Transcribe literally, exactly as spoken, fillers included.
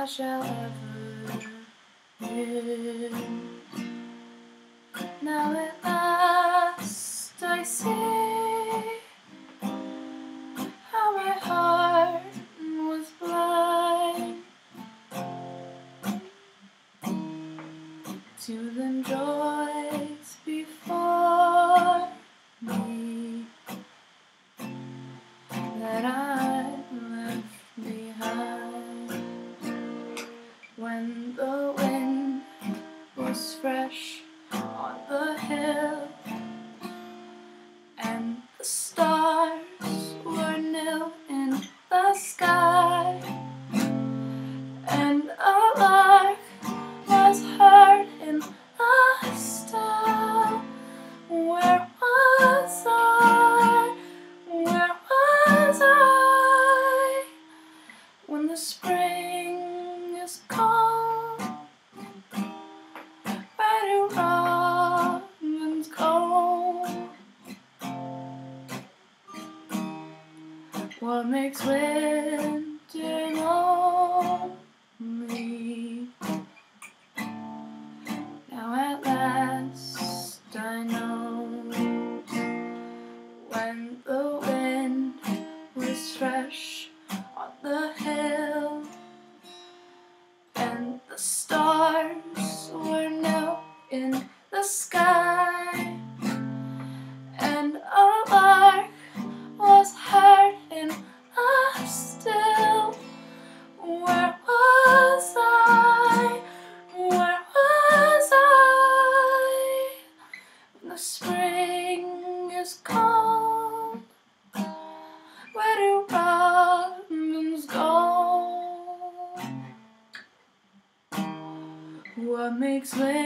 shall ever live. Now at last I see how my heart was blind to the joys before me that I left behind. When the wind was fresh on the hill and the stars were nil in the sky, and a lark was heard in the still. Where was I? Where was I? When the spring is cold, where do robins go? What makes winter lonely? Now at last I know. When the wind was fresh on the hill and the stars were nil in the sky, and a lark was heard in a still. Where was I? Where was I? When the spring is cold, where do robins go? What makes winter